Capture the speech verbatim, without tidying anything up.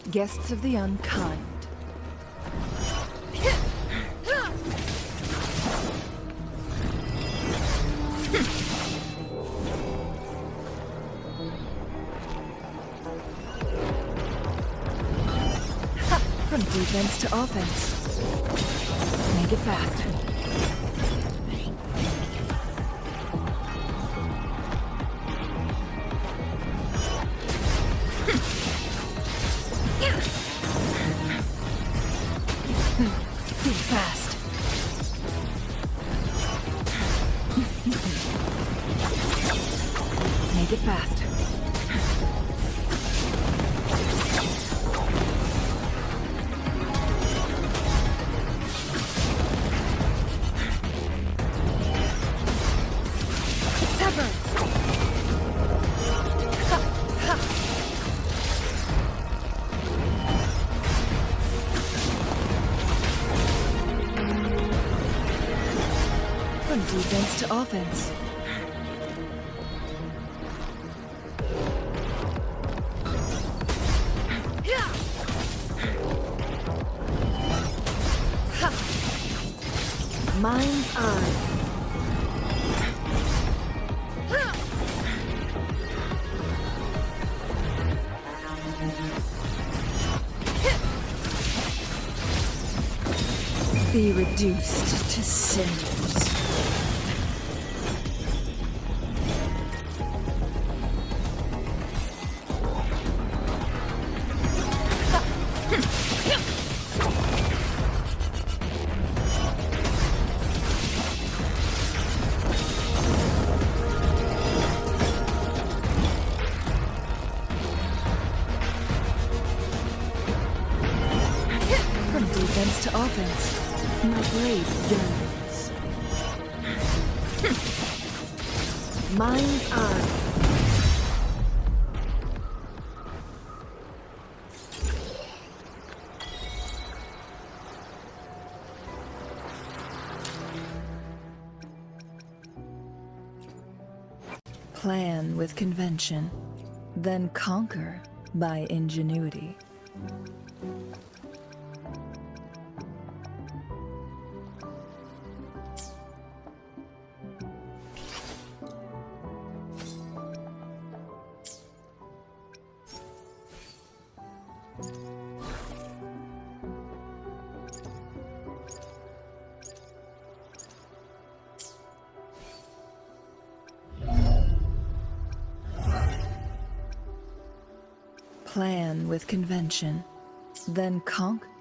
Guests of the unkind. From defense to offense. Make it fast. Be fast. Make it fast. From defense to offense. Mind's eye. Be reduced to cinders. From defense to offense. My blade yearns. Mind's eye. Plan with convention, then conquer by ingenuity. Plan with convention, then conquer.